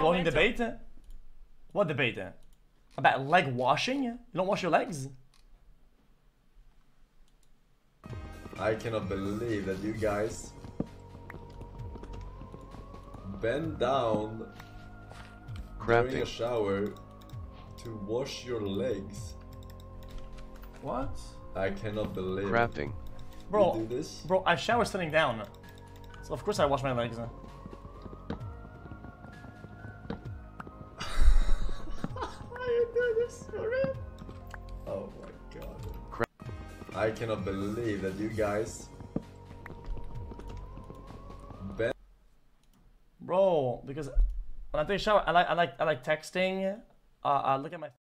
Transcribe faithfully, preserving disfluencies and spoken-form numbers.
Rolling debate? What debate? About leg washing? You don't wash your legs? I cannot believe that you guys bend down during a shower to wash your legs. What? I cannot believe Crapping. it. Bro, You do this? bro, I shower sitting down. So of course I wash my legs. Are you doing this for real? Oh my god. I cannot believe that you guys bend. Bro, because when I take a shower, I like I like I like texting. Uh, uh look at my